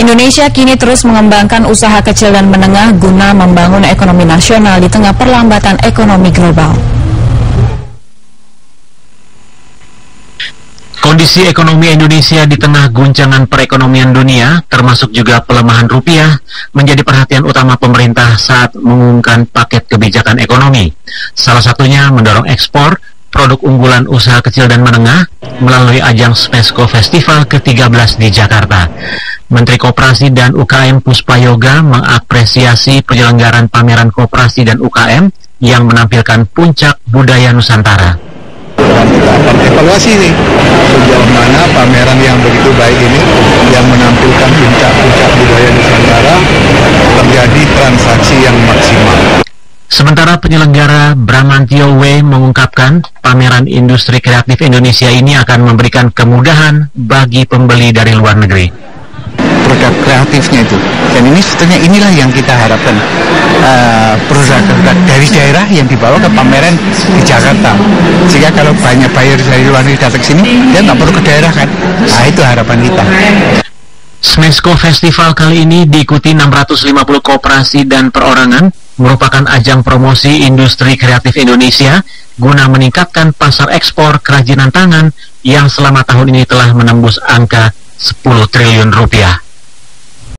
Indonesia kini terus mengembangkan usaha kecil dan menengah guna membangun ekonomi nasional di tengah perlambatan ekonomi global. Kondisi ekonomi Indonesia di tengah guncangan perekonomian dunia, termasuk juga pelemahan rupiah, menjadi perhatian utama pemerintah saat mengumumkan paket kebijakan ekonomi. Salah satunya mendorong ekspor produk unggulan usaha kecil dan menengah melalui ajang Smesco Festival ke-13 di Jakarta. Menteri Koperasi dan UKM Puspa Yoga mengapresiasi penyelenggaraan pameran koperasi dan UKM yang menampilkan puncak budaya Nusantara. Dan kita akan evaluasi nih sejauh mana pameran yang begitu baik ini yang menampilkan puncak-puncak budaya Nusantara terjadi transaksi yang maksimal. Sementara penyelenggara Bramantio W mengungkapkan pameran industri kreatif Indonesia ini akan memberikan kemudahan bagi pembeli dari luar negeri. Produk kreatifnya itu, dan ini sebetulnya inilah yang kita harapkan, produk-produk dari daerah yang dibawa ke pameran di Jakarta, sehingga kalau banyak buyer dari luar negeri datang ke sini, dia nggak perlu ke daerah kan. Nah, itu harapan kita. Smesco Festival kali ini diikuti 650 koperasi dan perorangan, merupakan ajang promosi industri kreatif Indonesia guna meningkatkan pasar ekspor kerajinan tangan yang selama tahun ini telah menembus angka 10 triliun rupiah.